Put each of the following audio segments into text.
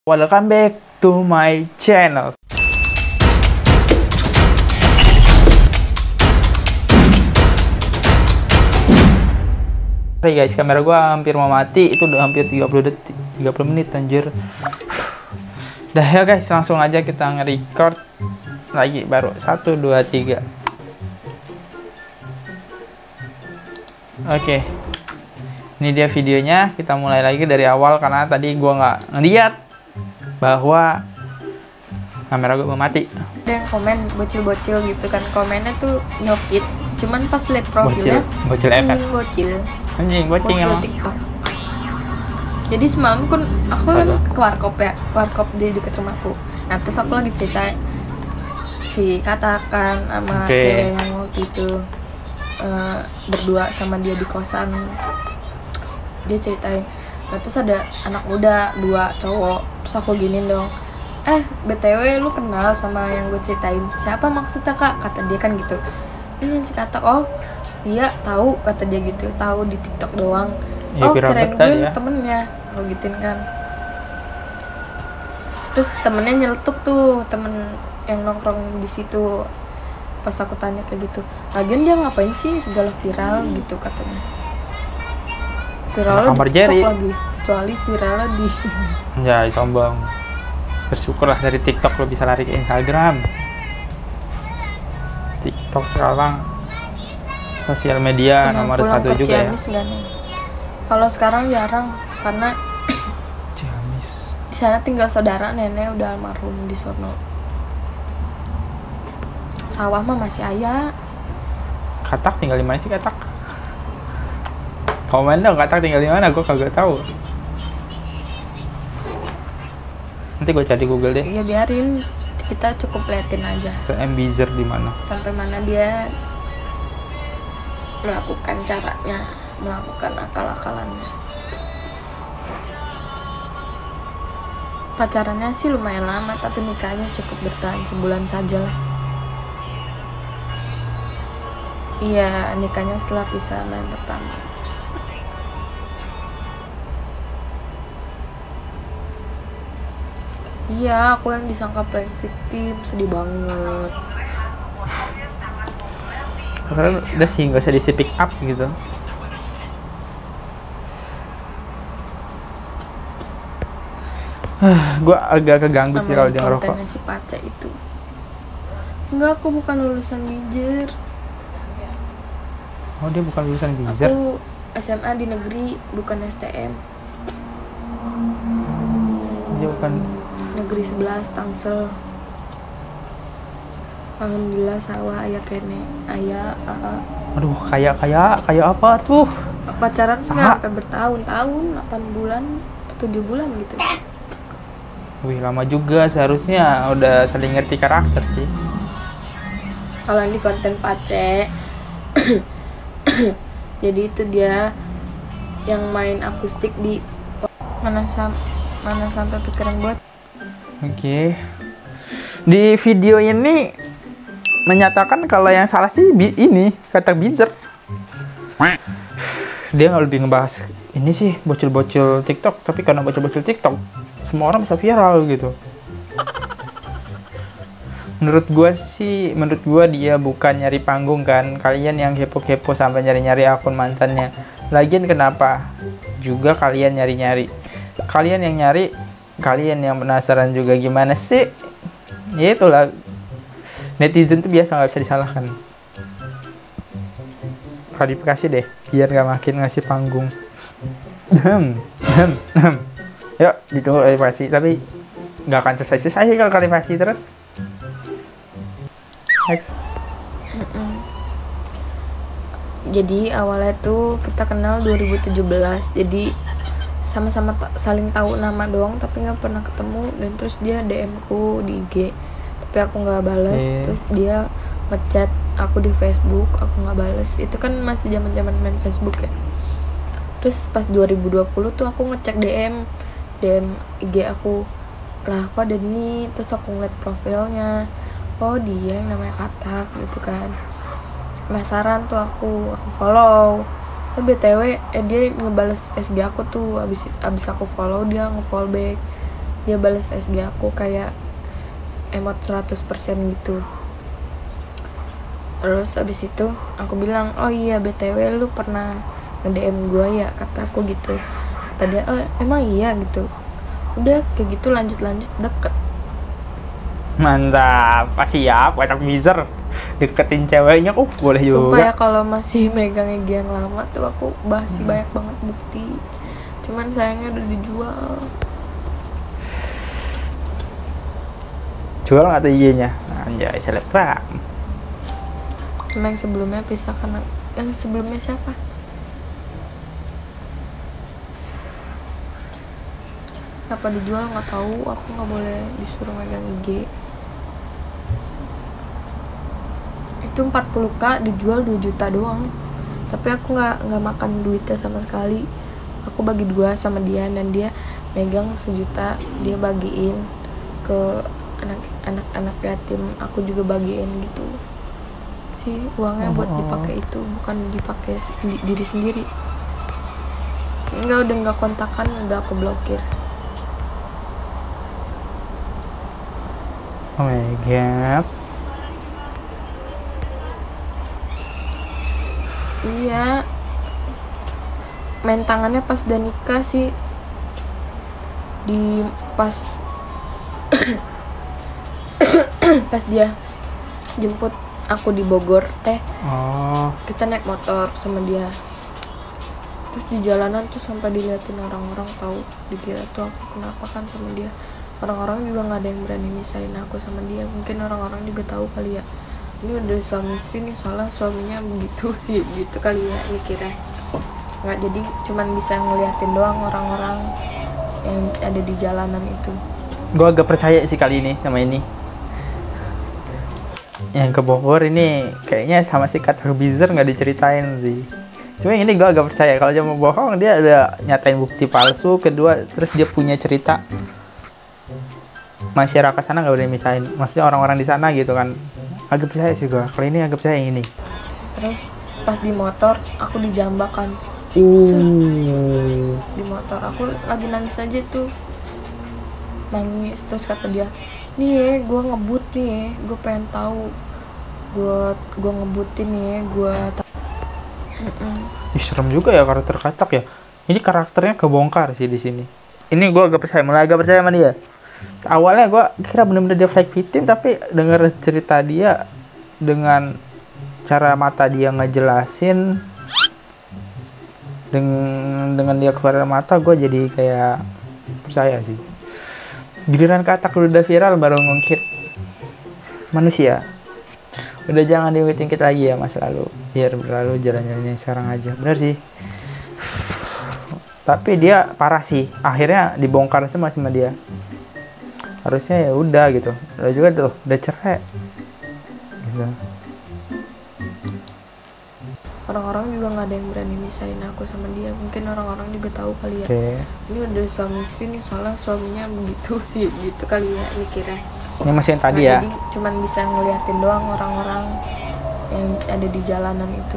Welcome back to my channel. Oke guys, kamera gua hampir mau mati. Itu udah hampir 30 detik, 30 menit anjir. Dah ya guys, langsung aja kita nge-record lagi baru 1 2 3. Oke. Ini dia videonya. Kita mulai lagi dari awal karena tadi gua nggak ngeliat bahwa kamera gue mau mati. Ada yang komen bocil-bocil gitu kan, komennya tuh nyokit, cuman pas liat profilnya bocil efek, anjing bocil emang. TikTok. Jadi semalam kan aku kan ke warkop di dekat rumahku. Nah terus aku lagi cerita si katakan sama cewek yang waktu itu berdua sama dia di kosan. Dia ceritain, nah, terus ada anak muda 2 cowok, terus aku giniin dong, BTW lu kenal sama yang gue ceritain, siapa maksudnya kak? Kata dia kan gitu. Ini si kata, oh iya tahu, kata dia gitu, tahu di TikTok doang. Ya, oh kirain gue temennya, gue gituin kan. Terus temennya nyeletuk tuh, temen yang nongkrong di situ. Pas aku tanya kayak gitu, lagian dia ngapain sih segala viral gitu katanya. Viralnya di TikTok lagi, kecuali viralnya di Anjay, sombong. Bersyukurlah dari TikTok lo bisa lari ke Instagram. TikTok sekarang sosial media nomor 1 juga ya. Kalau sekarang jarang karena Ciamis. Di sana tinggal saudara nenek udah almarhum di sono. Sawah mah masih ayah. Katak tinggal di mana sih Katak? Komen dong Katak tinggal di mana, gue kagak tahu. Nanti gue cari Google deh. Iya biarin, kita cukup liatin aja. M Bizer di mana? Sampai mana dia melakukan caranya, melakukan akal-akalannya. Pacarannya sih lumayan lama, tapi nikahnya cukup bertahan sebulan saja lah. Iya, nikahnya setelah pisah main pertama. Iya, aku yang disangka prank victim, sedih banget. Karena udah sih, gak usah di pick up gitu. Gue agak keganggu sih kalau dia ngerokok. Si Pace itu. Enggak, aku bukan lulusan Bijer. Oh, dia bukan lulusan Bijer? Aku SMA di negeri, bukan STM. Dia bukan negeri 11 Tangsel. Alhamdulillah sawah ayah kene ayah. Aduh, kayak apa tuh? Pacaran nggak sampai bertahun-tahun, 8 bulan 7 bulan gitu. Wih, lama juga, seharusnya udah saling ngerti karakter sih. Kalau ini konten Pace jadi itu dia yang main akustik di mana sampai pikiran buat. Oke. Di video ini menyatakan kalau yang salah sih ini kata Bizer. Dia nggak lebih ngebahas ini sih bocil-bocil TikTok, tapi karena bocil-bocil TikTok semua orang bisa viral gitu. Menurut gua dia bukan nyari panggung kan. Kalian yang kepo-kepo sampai nyari-nyari akun mantannya. Lagian kenapa juga kalian nyari-nyari? Kalian yang nyari, kalian yang penasaran juga gimana sih? Ya itulah, netizen tuh biasa nggak bisa disalahkan. Klarifikasi deh, biar nggak makin ngasih panggung. Yuk, ditunggu klarifikasi, tapi nggak akan selesai kalau klarifikasi terus. Next. Jadi awalnya tuh kita kenal 2017, jadi sama-sama saling tahu nama doang tapi nggak pernah ketemu. Dan terus dia DM ku di IG tapi aku nggak balas. Terus dia ngechat aku di Facebook, aku nggak balas. Itu kan masih zaman main Facebook ya. Terus pas 2020 tuh aku ngecek DM IG aku, lah kok ada nih. Terus aku ngeliat profilnya, oh dia yang namanya Katak gitu kan. Penasaran tuh aku follow. BTW dia ngebales SG aku tuh, abis aku follow dia nge-follow back. dia balas SG aku kayak emot 100% gitu. Terus abis itu aku bilang, oh iya BTW lu pernah nge-DM gue ya, kata aku gitu. Tadi oh emang iya gitu. Udah kayak gitu lanjut deket. Mantap, siap, Watak Mizer deketin ceweknya boleh juga. Sumpah ya kalau masih megang IG yang lama tuh aku masih banyak banget bukti. Cuman sayangnya udah dijual. Jual nggak tuh IG-nya? Anjay, selebgram. Yang sebelumnya pisah karena yang sebelumnya siapa? Kenapa dijual nggak tahu, aku nggak boleh disuruh megang IG. Itu 40k dijual 2 juta doang, tapi aku nggak makan duitnya sama sekali. Aku bagi 2 sama dia dan dia megang 1 juta, dia bagiin ke anak-anak yatim, aku juga bagiin gitu sih. Uangnya buat dipakai itu, bukan dipakai diri sendiri. Udah nggak kontakan, udah aku blokir. Oh my god. Iya, main tangannya pas udah nikah sih, di pas pas dia jemput aku di Bogor kita naik motor sama dia, terus di jalanan tuh sampai diliatin orang-orang, tahu dikira tuh aku kenapa kan sama dia. Orang-orang juga nggak ada yang berani misahin aku sama dia. Mungkin orang-orang juga tahu kali ya, ini udah suami istri nih, soalnya suaminya begitu sih gitu kali ya mikirnya. Nggak, jadi cuman bisa ngeliatin doang orang-orang yang ada di jalanan itu. Gue agak percaya sih kali ini sama ini. Yang ke Bogor ini kayaknya sama si Katak Mizer nggak diceritain sih. Cuma ini gue agak percaya kalau dia mau bohong, dia ada nyatain bukti palsu. Kedua, terus dia punya cerita. Masyarakat sana nggak boleh misahin, maksudnya orang-orang di sana gitu kan. Agak percaya sih gue, kalau ini agak percaya yang ini. Terus pas di motor aku dijambakan. Di motor aku lagi nangis aja tuh, nangis. Terus kata dia, nih ya gue ngebut nih ya, gue pengen tahu, gue ngebutin nih ya, gue serem juga ya karakter Katak ya. Ini karakternya kebongkar sih di sini. Ini gue agak percaya, mulai agak percaya sama dia. Awalnya gue kira bener-bener dia fake victim, tapi denger cerita dia dengan cara mata dia ngejelasin, dengan dia keluar mata, gue jadi kayak percaya sih. Giliran Katak udah viral baru ngungkit manusia. Udah jangan diungkit-ungkit lagi ya masa lalu, biar berlalu, jalan-jalannya sekarang aja. Bener sih. Tapi dia parah sih, akhirnya dibongkar semua sama dia. Harusnya ya udah gitu, udah juga tuh udah cerai gitu. Orang-orang juga nggak ada yang berani misahin aku sama dia. Mungkin orang-orang juga tahu kali ya, ini udah suami istri nih, soalnya suaminya begitu sih gitu kali ya mikirnya. Ini masih yang tadi nah, ya, jadi cuman bisa ngeliatin doang orang-orang yang ada di jalanan itu.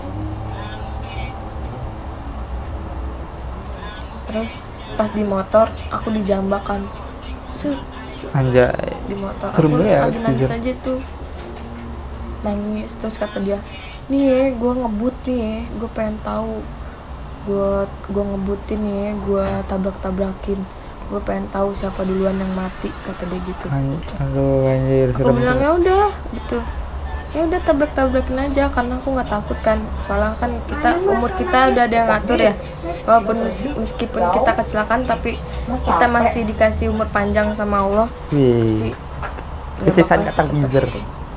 Terus pas di motor aku dijambakan. Anjay, di motor serem aku ya, lagi nangis aja tuh, nangis. Terus kata dia, nih ya gue ngebut nih ya, gue pengen tahu, gue ngebutin nih ya, gue tabrak-tabrakin, gue pengen tahu siapa duluan yang mati, kata dia gitu. Aduh anjir, serem. Aku bilang ya udah gitu, ya udah tabrak-tabrakin aja, karena aku nggak takut kan, soalnya kan kita umur kita udah ada yang ngatur ya, walaupun meskipun kita kecelakaan tapi kita masih dikasih umur panjang sama Allah. Wih, titisan Katak Mizer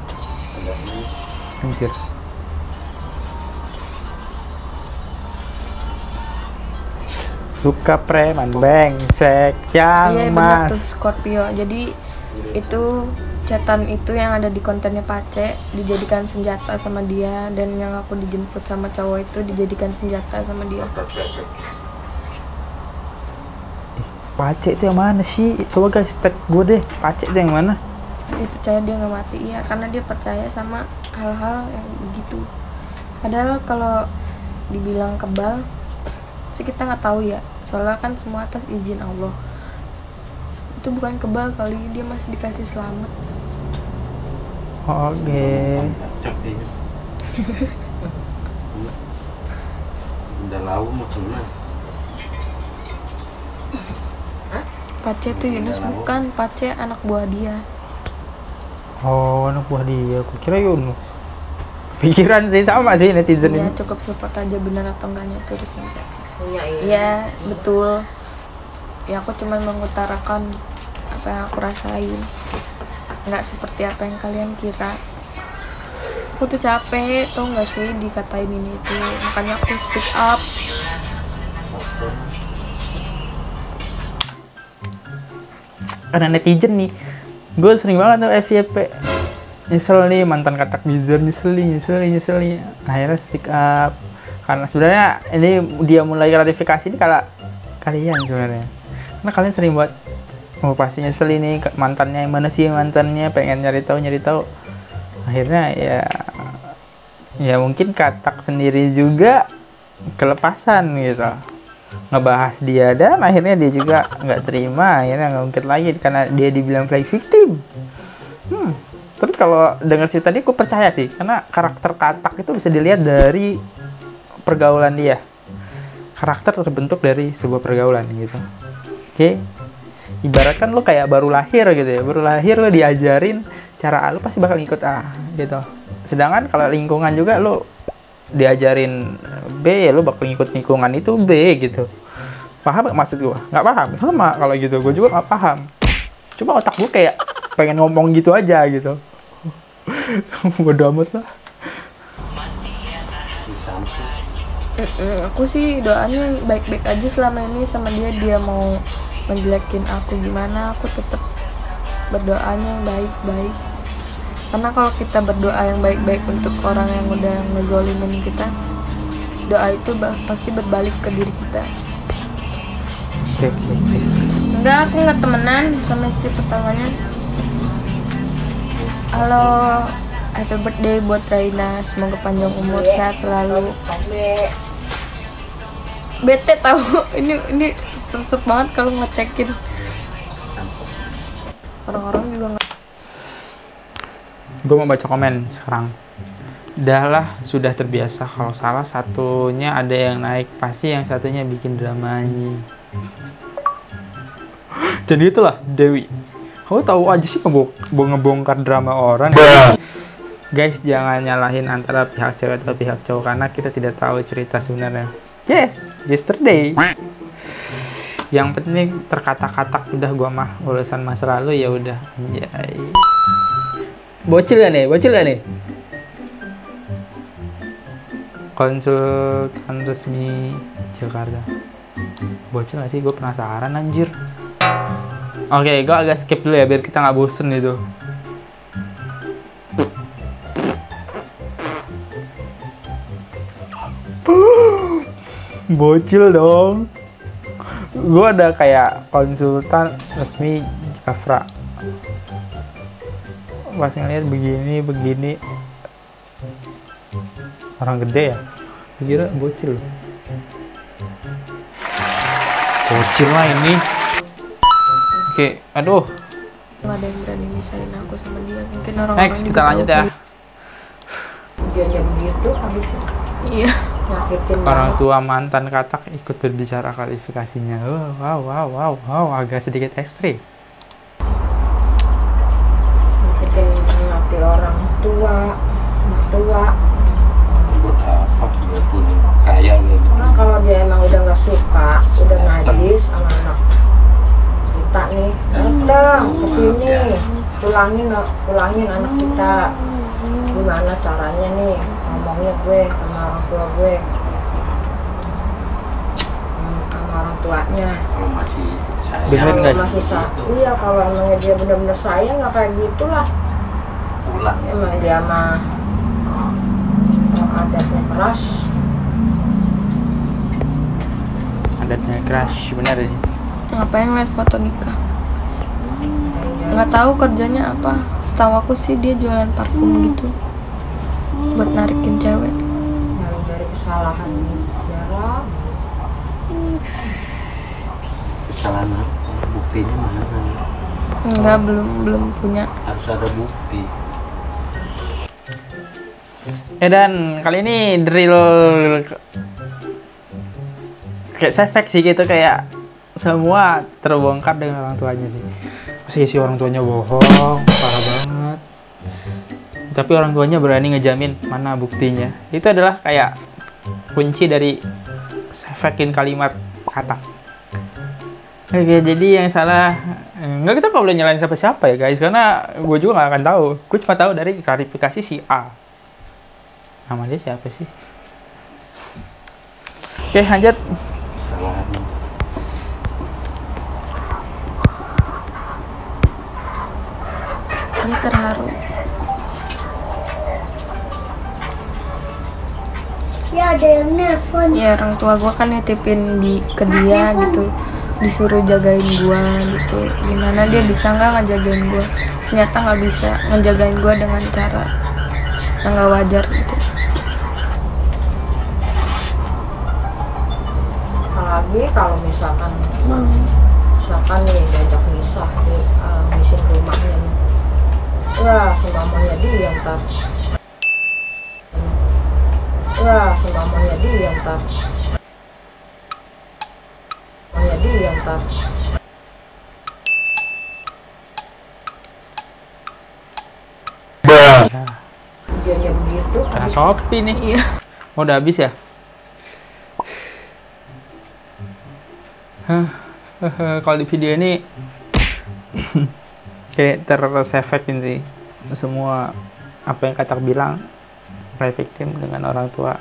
anjir. Suka preman bengsek yang iya, mas. Bener tuh, Scorpio. Jadi itu chatan itu yang ada di kontennya Pace dijadikan senjata sama dia, dan yang aku dijemput sama cowok itu dijadikan senjata sama dia. Pace itu yang mana sih? Coba guys tag gue deh, Pace itu yang mana? Dia percaya dia nggak mati, iya, karena dia percaya sama hal-hal yang begitu. Padahal kalau dibilang kebal sih kita nggak tahu ya, soalnya kan semua atas izin Allah. itu bukan kebal kali, dia masih dikasih selamat. Oke. Udah lau maksudnya. Pace tuh Yunus bukan, Pace anak buah dia. Oh, anak buah dia. Aku kira Yunus. Pikiran sih sama sih netizen Iya, ini. cukup support aja benar atau enggaknya terus. Iya, Iya, betul. Ya aku cuma mengutarakan apa yang aku rasain. Nggak seperti apa yang kalian kira. Aku tuh capek, tau nggak sih dikatain ini itu. Makanya aku speak up. Karena netizen nih, gue sering banget tuh FYP nyesel nih, mantan katak bizar, nyesel nih. Akhirnya speak up. Karena sebenarnya ini dia mulai klarifikasi ini kalau kalian sebenarnya. Karena kalian sering buat pasti nyesel ini mantannya, mana sih mantannya, pengen nyari tahu. Akhirnya ya mungkin katak sendiri juga kelepasan gitu, ngebahas dia, dan akhirnya dia juga nggak terima, akhirnya ngungkit lagi karena dia dibilang play victim. Tapi kalau dengar cerita tadi aku percaya sih, karena karakter katak itu bisa dilihat dari pergaulan dia. Karakter terbentuk dari sebuah pergaulan gitu. Oke. Ibaratkan lo kayak baru lahir gitu ya, baru lahir lo diajarin cara A, lo pasti bakal ngikut A gitu. Sedangkan kalau lingkungan juga lo diajarin B, lo bakal ngikut lingkungan itu B gitu. Paham gak maksud gue? Nggak paham? Sama kalau gitu, gue juga nggak paham. Cuma otak gue kayak pengen ngomong gitu aja gitu. Bodo amat lah. Aku sih doanya baik-baik aja selama ini sama dia. Dia mau menjelekin aku gimana, aku tetap berdoanya yang baik-baik. Karena kalau kita berdoa yang baik-baik untuk orang yang udah ngezolimin kita, doa itu pasti berbalik ke diri kita. Oke. Enggak, aku nggak temenan sama istri pertamanya. Halo, happy birthday buat Raina, semoga panjang umur, sehat selalu. Bete tahu, ini resep banget kalau ngetekin. Orang-orang juga nggak. Gue mau baca komen sekarang. Udahlah, sudah terbiasa kalau salah satunya ada yang naik, pasti yang satunya bikin dramanya. Jadi itulah Dewi. Kamu tahu aja sih ngebongkar drama orang. Guys, jangan nyalahin antara pihak cewek atau pihak cowok karena kita tidak tahu cerita sebenarnya. Yes, yesterday. Yang penting terkatak-katak udah, gua mah urusan masa lalu ya udah. Anjay. Bocil gak nih? Konsultan resmi Jakarta. Bocil gak sih? Gue penasaran anjir. Oke, gue agak skip dulu ya biar kita nggak bosen gitu. Bocil dong. Gue ada kayak konsultan resmi Jafra. Pas ngeliat begini orang gede ya, kira bocil lah ini. Oke, aduh, nggak ada yang berani misahin aku sama dia. Mungkin orang-orang next kita lanjut ya. Dia begitu habis Iya. nyakitin Orang tua mantan katak ikut berbicara klarifikasinya. Wow, agak sedikit ekstrim. mati orang tua, mertua. Buat apa dia pun kaya gitu. Nah, kalau dia emang udah nggak suka, udah najis sama anak kita nih, datang ke sini, pulangin anak kita. Gimana caranya nih ngomongnya gue sama orang tua gue, sama orang tuanya. Kalau masih sayang, Dengerin, Kalau guys. masih iya, kalau emangnya dia benar-benar sayang nggak kayak gitulah. pulang. Emang dia mah adatnya keras. Adatnya crush, benar ini. Ngapain ngeliat foto nikah? Nggak tahu kerjanya apa. Setahu aku sih dia jualan parfum gitu, buat narikin cewek. Dari kesalahan sejarah. Kesalahan apa? Buktinya mana? Enggak, belum punya. Harus ada bukti. Dan kali ini drill kayak sefek sih gitu, kayak semua terbongkar dengan orang tuanya sih. Masih si orang tuanya bohong, parah banget. Tapi orang tuanya berani ngejamin mana buktinya. Itu adalah kayak kunci dari sefekin kalimat kata. Oke, jadi yang salah nggak, kita nggak boleh nyalain siapa-siapa ya guys, karena gue juga nggak akan tahu. Gue cuma tahu dari klarifikasi si A. Nama dia siapa sih? Oke, lanjut. Salahnya. Dia terharu. Ya ada yang nelfon. Ya orang tua gue kan nitipin ke dia gitu, disuruh jagain gue gitu. Gimana dia bisa nggak ngejagain gue? Ternyata nggak bisa ngejagain gue dengan cara yang nggak wajar gitu. Apalagi kalau misalkan nih diajak misah nih, misin ke rumahnya nih. Wah, semuanya dia ntar. Wah, semuanya dia ntar. Semuanya dia ntar. Tujuannya begitu. Karena Shopee nih. Iya. Oh, udah habis ya? Kalau di video ini kayak tersefekin sih semua apa yang Katak bilang, play victim dengan orang tua.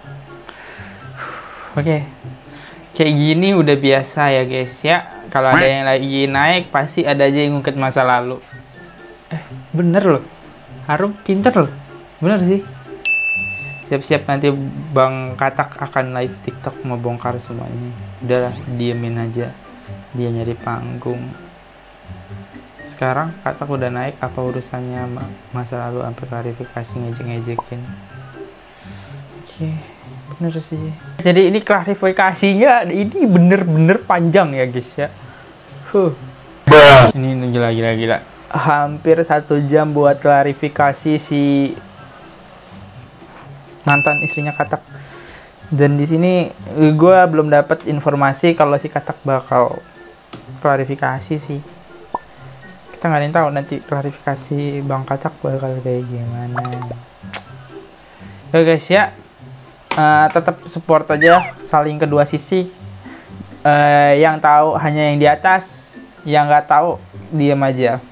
Oke. Kayak gini udah biasa ya guys ya. Kalau ada yang lagi naik pasti ada aja yang ngungkit masa lalu. Bener loh. Harum pinter loh. Bener sih. Siap-siap nanti Bang Katak akan live TikTok mau bongkar semuanya. Udahlah, diemin aja. Dia nyari panggung. Sekarang Katak udah naik, apa urusannya masa lalu sampai klarifikasi ngejek-ngejekin. Oke, bener sih. Jadi ini klarifikasinya ini bener-bener panjang ya guys ya. Ini gila. Hampir 1 jam buat klarifikasi si mantan istrinya Katak. Dan di sini gue belum dapat informasi kalau si Katak bakal klarifikasi sih. Kita nggak ada yang tahu nanti klarifikasi Bang Katak bakal kayak gimana. Ya guys ya, tetap support aja, saling kedua sisi. Yang tahu hanya yang di atas, yang nggak tahu diam aja.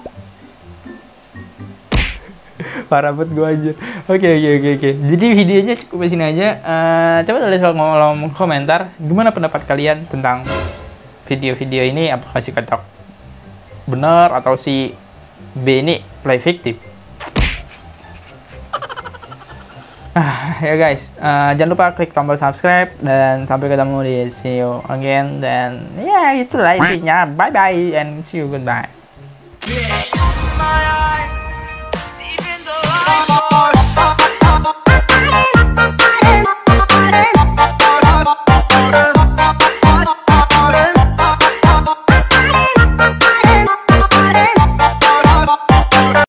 Parah banget gue aja. Oke. Jadi videonya cukup di sini aja. Coba tulis kolom komentar gimana pendapat kalian tentang video-video ini. Apakah si Katak benar atau si B ini play victim? Ya guys, jangan lupa klik tombol subscribe dan sampai ketemu di see you again. Dan ya itulah intinya. Bye bye and see you, goodbye.